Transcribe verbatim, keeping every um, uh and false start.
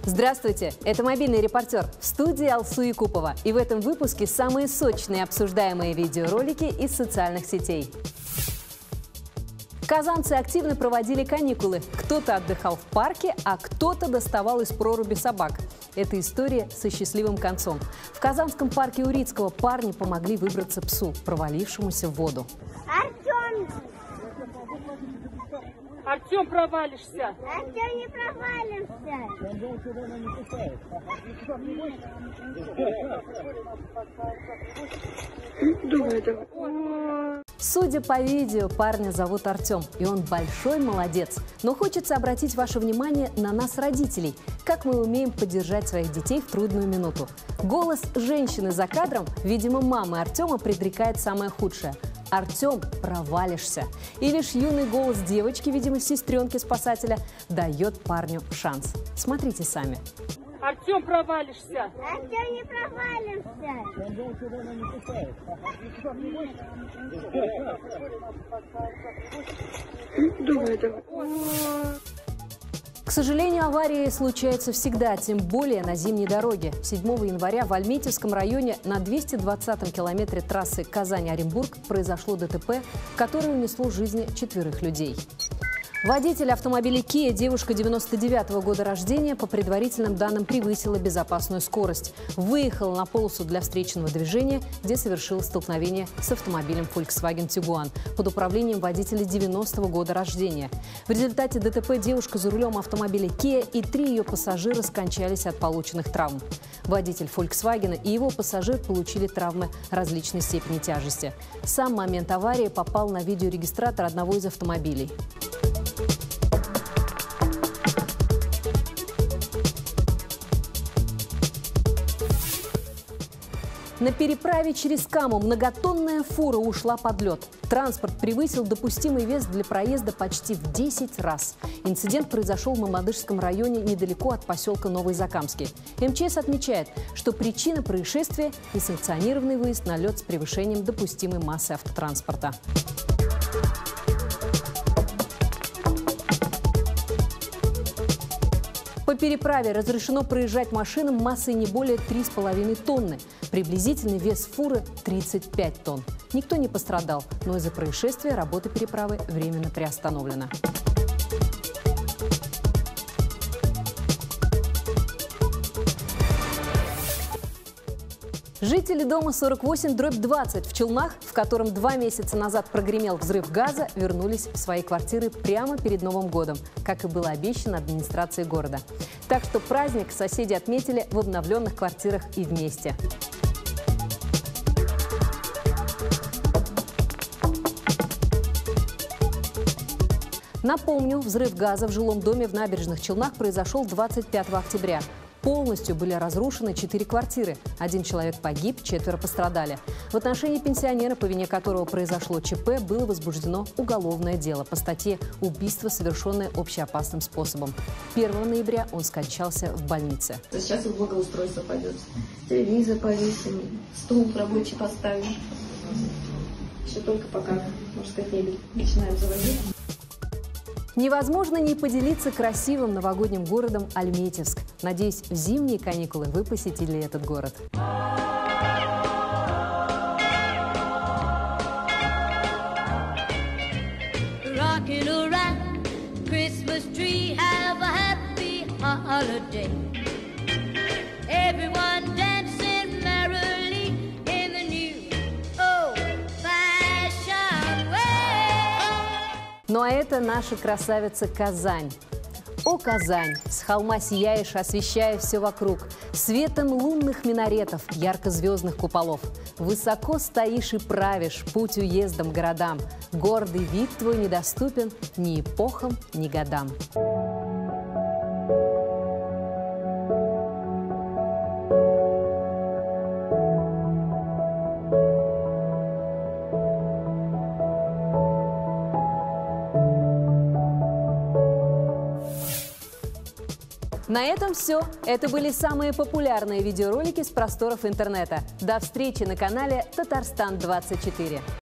Здравствуйте, это «Мобильный репортер», в студии Алсу Якупова. И в этом выпуске самые сочные обсуждаемые видеоролики из социальных сетей. Казанцы активно проводили каникулы. Кто-то отдыхал в парке, а кто-то доставал из проруби собак. Это история со счастливым концом. В казанском парке Урицкого парни помогли выбраться псу, провалившемуся в воду. Артем! Артем, провалишься! Артем, не провалимся! Судя по видео, парня зовут Артем, и он большой молодец. Но хочется обратить ваше внимание на нас, родителей. Как мы умеем поддержать своих детей в трудную минуту. Голос женщины за кадром, видимо, мамы Артема, предрекает самое худшее. Артем, провалишься. И лишь юный голос девочки, видимо, сестренки спасателя, дает парню шанс. Смотрите сами. Артем, провалишься! Артем, не провалимся! К сожалению, аварии случаются всегда, тем более на зимней дороге. седьмого января в Альметьевском районе на двести двадцатом километре трассы Казань-Оренбург произошло ДТП, которое унесло жизни четверых людей. Водитель автомобиля Kia, девушка девяносто девятого года рождения, по предварительным данным превысила безопасную скорость. Выехала на полосу для встречного движения, где совершила столкновение с автомобилем Volkswagen Tiguan под управлением водителя девяностого года рождения. В результате ДТП девушка за рулем автомобиля Kia и три ее пассажира скончались от полученных травм. Водитель Volkswagen и его пассажир получили травмы различной степени тяжести. Сам момент аварии попал на видеорегистратор одного из автомобилей. На переправе через Каму многотонная фура ушла под лед. Транспорт превысил допустимый вес для проезда почти в десять раз. Инцидент произошел в Мамадышском районе недалеко от поселка Новый Закамский. МЧС отмечает, что причина происшествия – несанкционированный выезд на лед с превышением допустимой массы автотранспорта. По переправе разрешено проезжать машинам массой не более трёх с половиной тонны. Приблизительный вес фуры – тридцать пять тонн. Никто не пострадал, но из-за происшествия работа переправы временно приостановлена. Жители дома сорок восемь дробь двадцать в Челнах, в котором два месяца назад прогремел взрыв газа, вернулись в свои квартиры прямо перед Новым годом, как и было обещано администрацией города. Так что праздник соседи отметили в обновленных квартирах и вместе. Напомню, взрыв газа в жилом доме в Набережных Челнах произошел двадцать пятого октября. Полностью были разрушены четыре квартиры. Один человек погиб, четверо пострадали. В отношении пенсионера, по вине которого произошло ЧП, было возбуждено уголовное дело по статье «Убийство, совершенное общеопасным способом». первого ноября он скончался в больнице. Сейчас в благоустройство пойдет. Телевизор повесим, стул рабочий поставим. Еще только пока, можно сказать, мебель начинаем заводить. Невозможно не поделиться красивым новогодним городом Альметьевск. Надеюсь, в зимние каникулы вы посетили этот город. Ну а это наша красавица Казань. О, Казань, с холма сияешь, освещая все вокруг, светом лунных минаретов, ярко-звездных куполов. Высоко стоишь и правишь путь уездом городам. Гордый вид твой недоступен ни эпохам, ни годам. На этом все. Это были самые популярные видеоролики с просторов интернета. До встречи на канале Татарстан двадцать четыре.